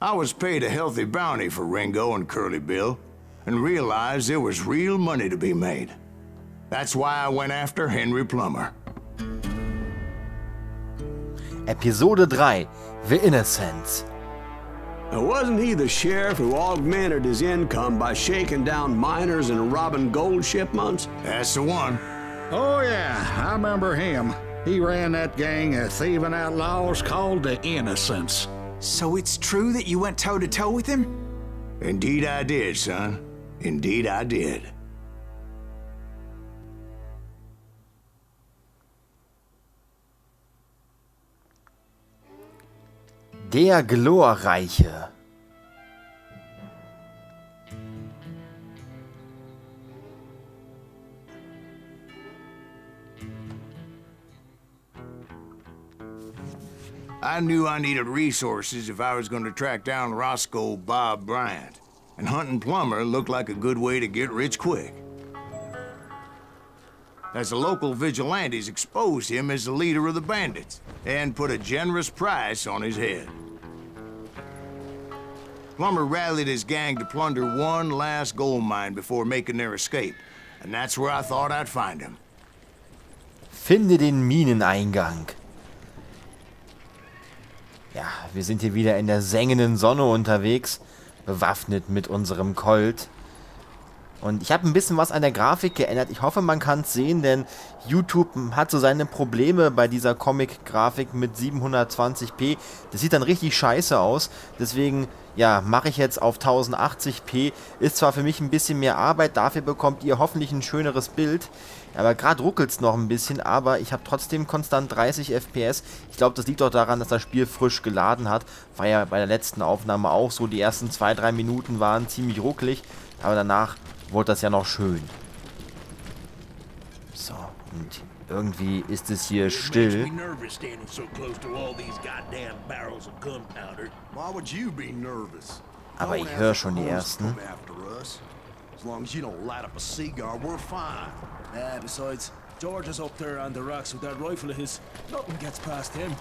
I was paid a healthy bounty for Ringo and Curly Bill, and realized there was real money to be made. That's why I went after Henry Plummer. Episode 3. The Innocents. Wasn't he the sheriff who augmented his income by shaking down miners and robbing gold shipments? That's the one. Oh yeah, I remember him. He ran that gang of thieving outlaws called the Innocents. So it's true that you went toe-to-toe with him? Indeed I did, son. Indeed I did. Der Glorreiche. I knew I needed resources if I was going to track down Roscoe Bob Bryant, and hunting Plummer looked like a good way to get rich quick. As the local vigilantes exposed him as the leader of the bandits, and put a generous price on his head. Plummer rallied his gang to plunder one last gold mine before making their escape, and that's where I thought I'd find him. Finde den Mineneingang. Ja, wir sind hier wieder in der sengenden Sonne unterwegs, bewaffnet mit unserem Colt. Und ich habe ein bisschen was an der Grafik geändert. Ich hoffe, man kann es sehen, denn YouTube hat so seine Probleme bei dieser Comic-Grafik mit 720p. Das sieht dann richtig scheiße aus. Deswegen, ja, mache ich jetzt auf 1080p. Ist zwar für mich ein bisschen mehr Arbeit, dafür bekommt ihr hoffentlich ein schöneres Bild. Aber gerade ruckelt es noch ein bisschen, aber ich habe trotzdem konstant 30 FPS. Ich glaube, das liegt auch daran, dass das Spiel frisch geladen hat. War ja bei der letzten Aufnahme auch so. Die ersten 2-3 Minuten waren ziemlich ruckelig, aber danach wurde das ja noch schön. So, und irgendwie ist es hier still. Aber ich höre schon die ersten. Yeah, besides, George is up there on the rocks with that rifle of his. Nothing gets past him.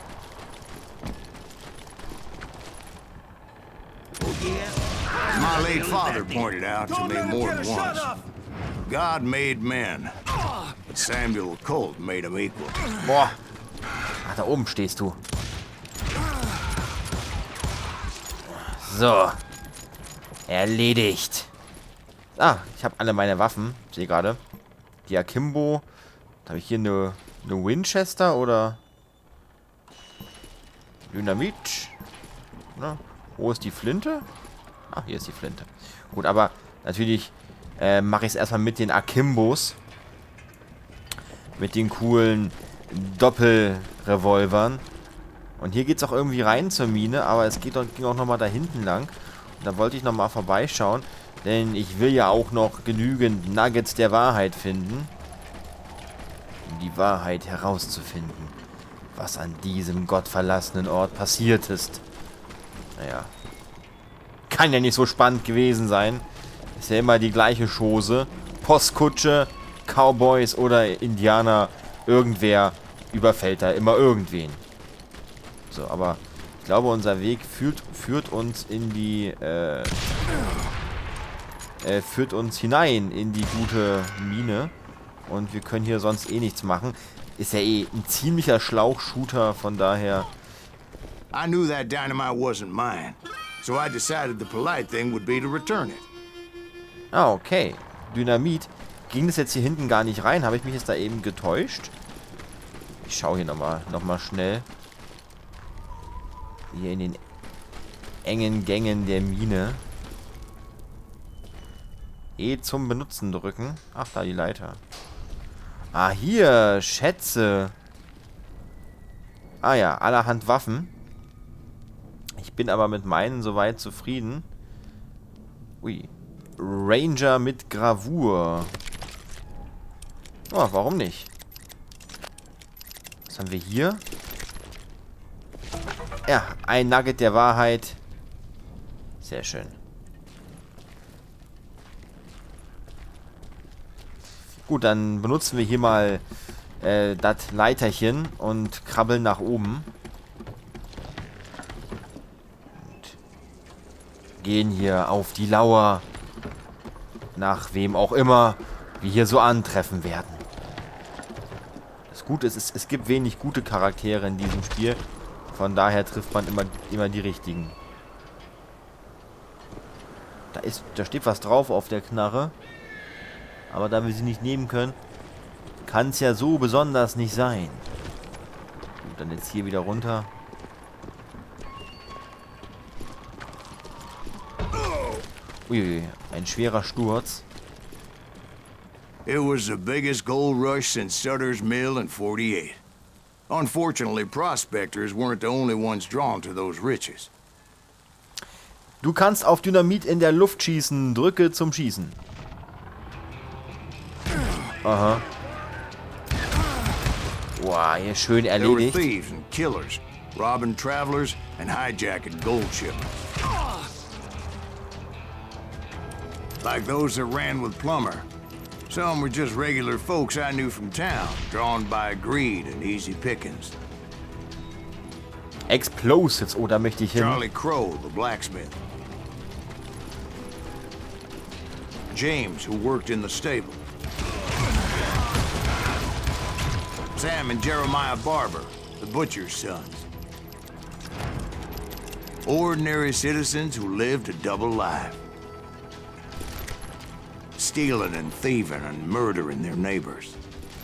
My late father pointed out to me more than once. God made men, but Samuel Colt made them equal. Boah. Ach, da oben stehst du. So. Erledigt. Ah, ich habe alle meine Waffen. Sehe gerade. Die Akimbo. Habe ich hier eine Winchester oder Dynamit? Na, wo ist die Flinte? Ah, hier ist die Flinte. Gut, aber natürlich mache ich es erstmal mit den Akimbos. Mit den coolen Doppelrevolvern. Und hier geht es auch irgendwie rein zur Mine, aber es ging auch nochmal da hinten lang. Und da wollte ich nochmal vorbeischauen. Denn ich will ja auch noch genügend Nuggets der Wahrheit finden. Um die Wahrheit herauszufinden. Was an diesem gottverlassenen Ort passiert ist. Naja. Kann ja nicht so spannend gewesen sein. Ist ja immer die gleiche Chose. Postkutsche, Cowboys oder Indianer. Irgendwer überfällt da immer irgendwen. So, aber ich glaube, unser Weg führt uns in die... führt uns hinein in die gute Mine. Und wir können hier sonst eh nichts machen. Ist ja eh ein ziemlicher Schlauchshooter, von daher... I knew that dynamite wasn't mine, so I decided the polite thing would be to return it. Ah, okay. Dynamit. Ging das jetzt hier hinten gar nicht rein? Habe ich mich jetzt da eben getäuscht? Ich schaue hier nochmal schnell. Hier in den engen Gängen der Mine. E zum Benutzen drücken. Ach, da die Leiter. Ah, hier. Schätze. Ah ja, allerhand Waffen. Ich bin aber mit meinen soweit zufrieden. Ui. Ranger mit Gravur. Oh, warum nicht? Was haben wir hier? Ja, ein Nugget der Wahrheit. Sehr schön. Gut, dann benutzen wir hier mal das Leiterchen und krabbeln nach oben. Und gehen hier auf die Lauer. Nach wem auch immer wir hier so antreffen werden. Das Gute ist, es gibt wenig gute Charaktere in diesem Spiel. Von daher trifft man immer die richtigen. Da steht was drauf auf der Knarre. Aber da wir sie nicht nehmen können, kann es ja so besonders nicht sein. Gut, dann jetzt hier wieder runter. Uiui, ein schwerer Sturz. It was the biggest gold rush since Sutter's Mill in '48. Unfortunately, prospectors weren't the only ones drawn to those riches. Du kannst auf Dynamit in der Luft schießen. Drücke zum Schießen. Aha. Wow, hier schön There were erledigt. thieves and killers, robbing travelers and hijacking gold shipments. Like those that ran with Plummer. Some were just regular folks I knew from town, drawn by greed and easy pickings. Explosives, oh, da möchte ich hin. Charlie Crow, the blacksmith. James, who worked in the stable. Sam and Jeremiah Barber, the butcher's sons. Ordinary citizens who lived a double life. Stealing and thieving and murdering their neighbors.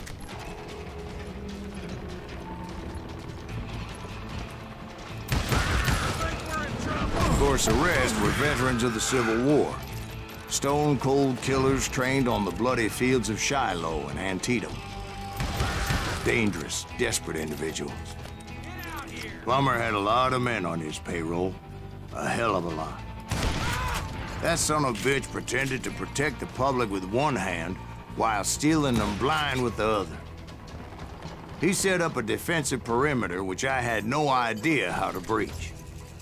Of course, the rest were veterans of the Civil War. Stone-cold killers trained on the bloody fields of Shiloh and Antietam. Dangerous, desperate individuals. Plummer had a lot of men on his payroll. A hell of a lot. That son of a bitch pretended to protect the public with one hand while stealing them blind with the other. He set up a defensive perimeter which I had no idea how to breach.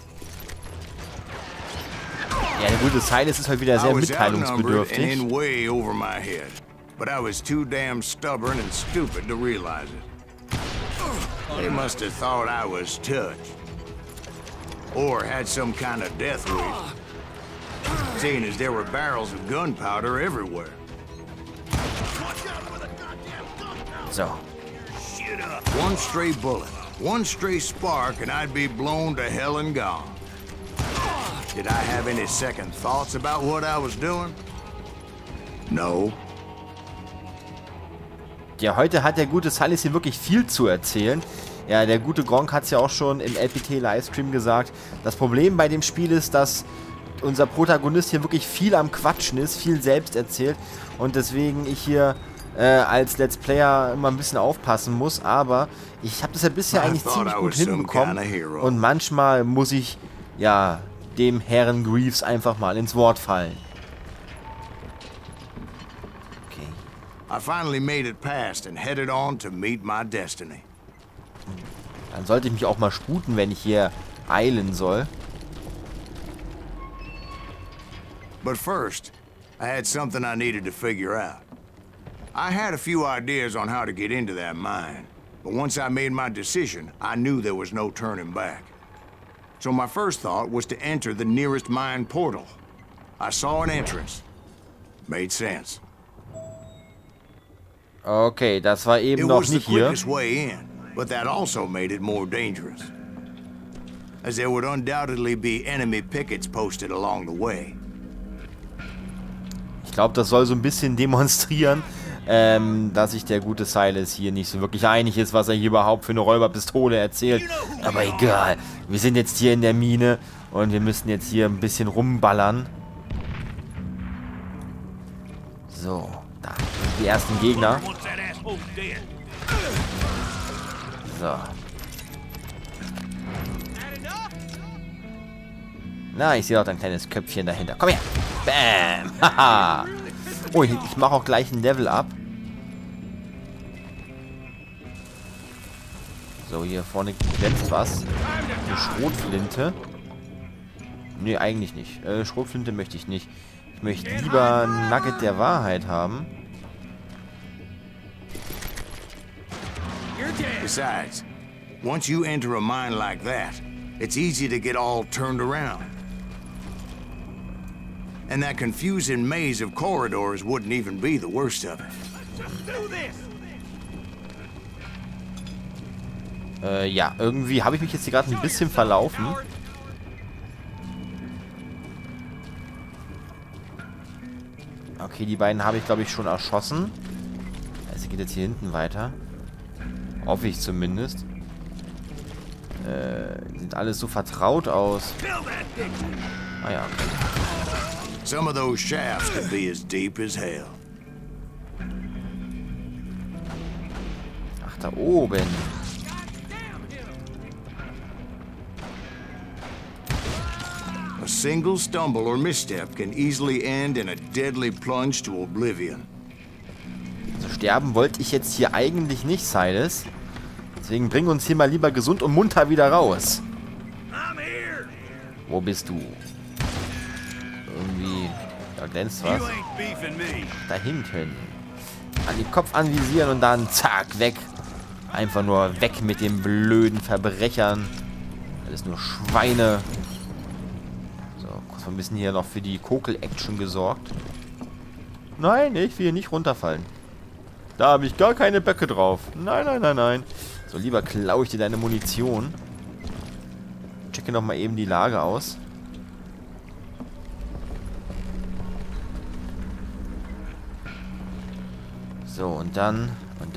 Ja, der gute Silas ist heute wieder sehr mitteilungsbedürftig. And in way over my head. But I was too damn stubborn and stupid to realize it. They must have thought I was touched. Or had some kind of death wish. Seeing as there were barrels of gunpowder everywhere. So. One stray bullet, one stray spark, and I'd be blown to hell and gone. Did I have any second thoughts about what I was doing? No. Ja, heute hat der gute Silas hier wirklich viel zu erzählen. Ja, der gute Gronk hat es ja auch schon im LPT-Livestream gesagt. Das Problem bei dem Spiel ist, dass unser Protagonist hier wirklich viel am Quatschen ist, viel selbst erzählt. Und deswegen ich hier als Let's Player immer ein bisschen aufpassen muss. Aber ich habe das ja bisher eigentlich ziemlich gut hinbekommen. Und manchmal muss ich, ja, dem Herrn Greaves einfach mal ins Wort fallen. Okay. I finally made it past and headed on to meet my destiny. Dann sollte ich mich auch mal sputen, wenn ich hier eilen soll. But first, I had something I needed to figure out. I had a few ideas on how to get into that mine, but once I made my decision, I knew there was no turning back. So my first thought was to enter the nearest mine portal. I saw an entrance. Made sense. Okay, das war eben noch nicht hier. It was the quickest way in, but that also made it more dangerous, as there would undoubtedly be enemy pickets posted along the way. Ich glaube, das soll so ein bisschen demonstrieren, dass sich der gute Silas hier nicht so wirklich einig ist, was er hier überhaupt für eine Räuberpistole erzählt. Aber egal, wir sind jetzt hier in der Mine und wir müssen jetzt hier ein bisschen rumballern. So, da sind die ersten Gegner. So. Na, ich sehe auch ein kleines Köpfchen dahinter. Komm her. Bam. Haha. Oh, ich mache auch gleich ein Level up. So, hier vorne glänzt was. Eine Schrotflinte. Nee, eigentlich nicht. Schrotflinte möchte ich nicht. Ich möchte lieber ein Nugget der Wahrheit haben. Besides, once you enter a mine like that, it's easy to get all turned around. And that confusing maze of corridors wouldn't even be the worst of it. Ja, irgendwie habe ich mich jetzt hier gerade ein bisschen verlaufen. Okay, die beiden habe ich, glaube ich, schon erschossen. Also geht jetzt hier hinten weiter. Hoffe ich zumindest. Sieht alles so vertraut aus. Ah ja, okay. Some of those shafts could be as deep as hell. Ach, da oben. A single stumble or misstep can easily end in a deadly plunge to oblivion. Also sterben wollte ich jetzt hier eigentlich nicht, Silas. Deswegen bring uns hier mal lieber gesund und munter wieder raus. Wo bist du? Irgendwie... Da glänzt was. Da hinten. An den Kopf anvisieren und dann zack, weg. Einfach nur weg mit den blöden Verbrechern. Alles nur Schweine. So, kurz mal ein bisschen hier noch für die Kokel-Action gesorgt. Nein, ich will nicht runterfallen. Da habe ich gar keine Böcke drauf. Nein, nein, nein, nein. So, lieber klaue ich dir deine Munition. Checke noch mal eben die Lage aus. So, und dann.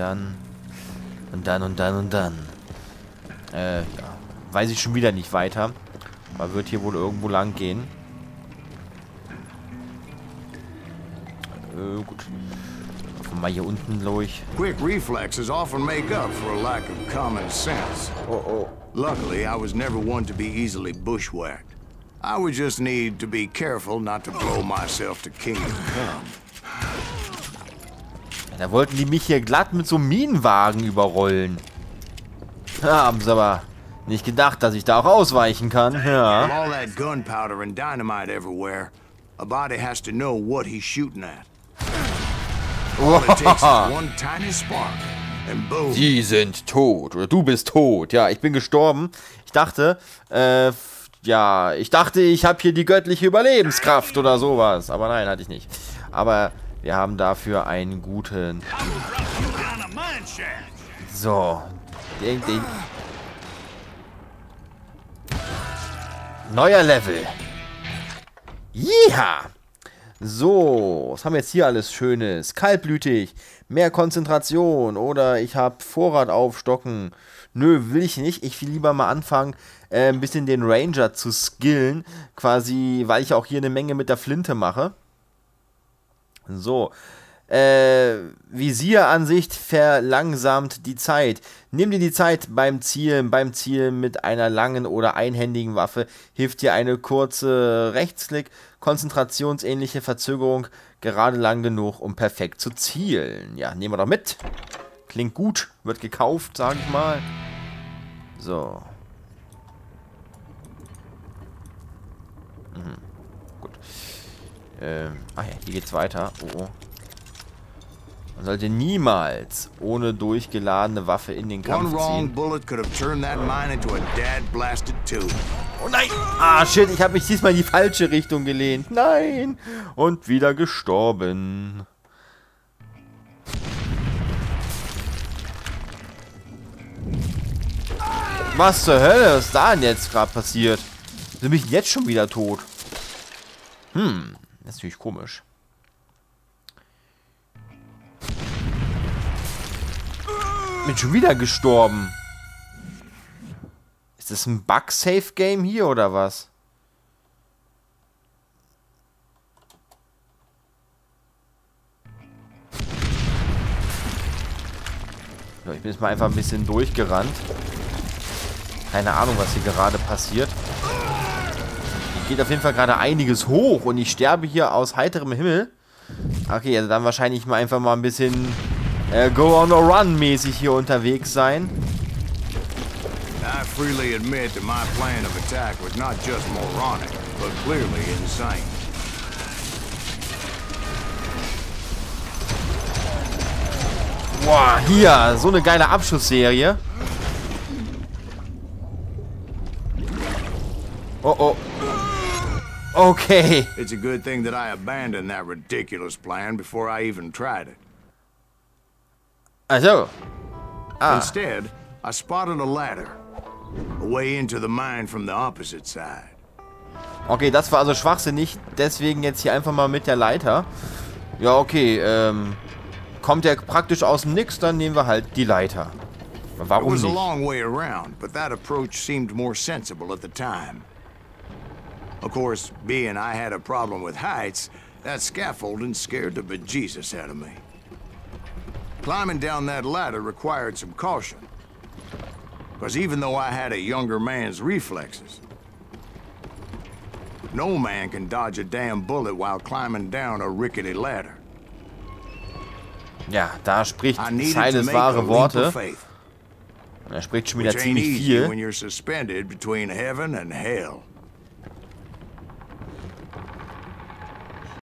Ja. Weiß ich schon wieder nicht weiter. Aber wird hier wohl irgendwo lang gehen. Gut. Mal hier unten durch. Quick reflexes often make up for a lack of common sense. Oh. Luckily, I was never one to be easily bushwhacked. I would just need to be careful not to blow myself to Kingdom Come. Da wollten die mich hier glatt mit so einem Minenwagen überrollen. Haben sie aber nicht gedacht, dass ich da auch ausweichen kann. Ja. With all that gunpowder and dynamite everywhere, a body has to know what he's shooting at. All it takes is one tiny spark, and boom. Die sind tot. Oder du bist tot. Ja, ich bin gestorben. Ich dachte, ich habe hier die göttliche Überlebenskraft oder sowas. Aber nein, hatte ich nicht. Aber wir haben dafür einen guten... So. Neuer Level. Ja. So, was haben wir jetzt hier alles Schönes? Kaltblütig, mehr Konzentration oder ich habe Vorrat aufstocken. Nö, will ich nicht. Ich will lieber mal anfangen, ein bisschen den Ranger zu skillen. Quasi, weil ich auch hier eine Menge mit der Flinte mache. So. Visieransicht verlangsamt die Zeit. Nimm dir die Zeit beim Zielen. Beim Zielen mit einer langen oder einhändigen Waffe hilft dir eine kurze Rechtsklick, konzentrationsähnliche Verzögerung gerade lang genug, um perfekt zu zielen. Ja, nehmen wir doch mit. Klingt gut, wird gekauft, sag ich mal. So. Gut. Ach ja, hier geht's weiter. Oh. Man sollte niemals ohne durchgeladene Waffe in den Kampf ziehen. Oh nein! Ah, shit, ich habe mich diesmal in die falsche Richtung gelehnt. Nein! Und wieder gestorben. Was zur Hölle ist da denn jetzt gerade passiert? Sind mich jetzt schon wieder tot? Das ist natürlich komisch. Bin schon wieder gestorben. Ist das ein Bug-Safe-Game hier oder was? So, ich bin jetzt mal einfach ein bisschen durchgerannt. Keine Ahnung, was hier gerade passiert. Hier geht auf jeden Fall gerade einiges hoch und ich sterbe hier aus heiterem Himmel. Okay, also dann wahrscheinlich mal einfach mal ein bisschen Go on a Run mäßig hier unterwegs sein. I freely admit that my plan of attack was not just moronic, but clearly insane. Boah, hier, so eine geile Abschussserie. Oh oh. Okay. It's a good thing that I abandoned that ridiculous plan before I even tried it. Also. Ah. Instead, I spotted a ladder. A way into the mine from the opposite side. Okay, das war also schwachsinnig. Deswegen jetzt hier einfach mal mit der Leiter. Ja, okay. Kommt ja praktisch aus dem Nix, dann nehmen wir halt die Leiter. Warum It was a nicht? long way around, but that approach seemed more sensible at the time. Of course, being I had a problem with heights, that scaffolding scared the bejesus out of me. Climbing down that ladder required some caution. Because even though I had a younger man's reflexes, no man can dodge a damn bullet while climbing down a rickety ladder. Ja, da spricht I needed to Silas make a wahre leap Worte. of faith, Er spricht schon wieder which ain't ziemlich easy when viel. you're suspended between heaven and hell.